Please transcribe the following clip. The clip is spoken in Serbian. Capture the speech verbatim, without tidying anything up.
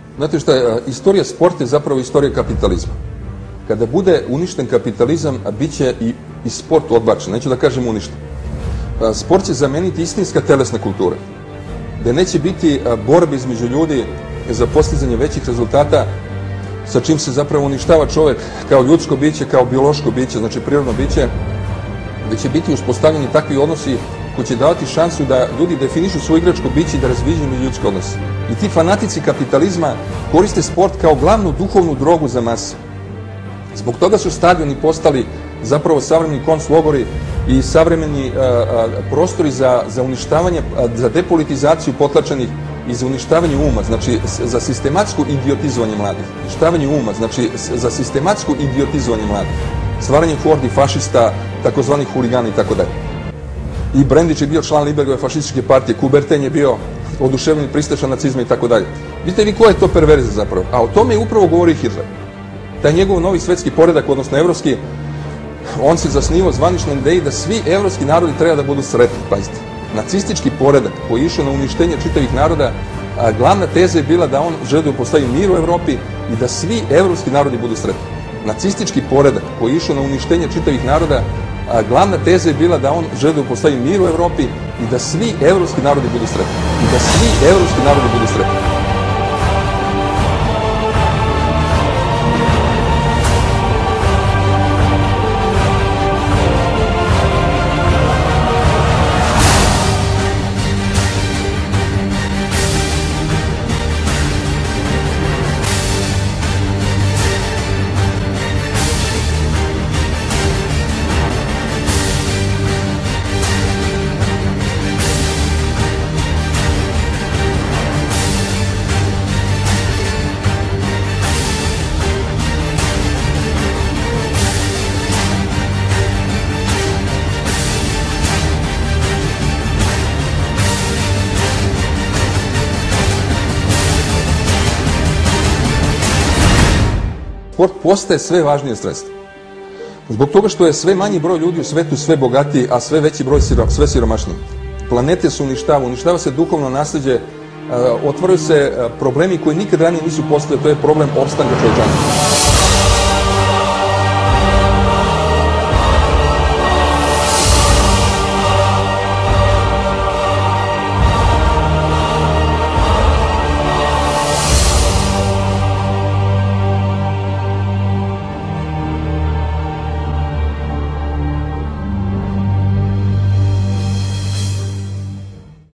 Znate šta, istorija sporta je zapravo istorija kapitalizma. Kada bude uništen kapitalizam, bit će i, i sport odbačen, neću da kažem uništen. Sport će zameniti istinska telesna kultura, gde neće biti borbe između ljudi za postizanje većih rezultata, sa čim se zapravo uništava čovek kao ljudsko biće, kao biološko biće, znači prirodno biće, gde će biti uspostavljeni takvi odnosi koji će davati šansu da ljudi definišu svoje igračko biće i da razviđaju ljudske odnose. I ti fanatici kapitalizma koriste sport kao glavnu duhovnu drogu za mase. Zbog toga su stadioni postali zapravo savremeni konclogori i savremeni a, a, prostori za, za uništavanje, a, za depolitizaciju potlačenih i za uništavanje uma, znači za sistematsko idiotizovanje mladih. Uništavanje uma, znači za sistematsko idiotizovanje mladih. Stvaranje hordi fašista, takozvanih huligana i tako dalje. I Brendić je bio član Libergove fašističke partije, Kuberten je bio oduševljeni pristaša nacizma i tako dalje. Vidite vi koja je to perverzija zapravo? A o tome je upravo govori Hitler. Taj njegov novi svetski poredak, odnosno evropski, on se zasnivao zvaničnoj ideji da svi evropski narodi treba da budu sretni, pazite. Nacistički poredak koji je išao na uništenje čitavih naroda, a glavna teza je bila da on želi da postavi mir u Evropi i da svi evropski narodi budu sretni. Nacistički poredak koji je išao na uništenje čitavih naroda, a glavna teza je bila da on želi da postavi mir u Evropi i da svi evropski narodi budu sretni. I da svi evropski narodi budu sretni. Sport postaje sve važnije sredstvo. Zbog toga što je sve manji broj ljudi u svetu sve bogatiji, a sve veći broj sve siromašniji. Planete se uništava, uništava se duhovno nasleđe, otvaraju se problemi koji nikad ranije nisu postojali, to je problem opstanka čovečanstva.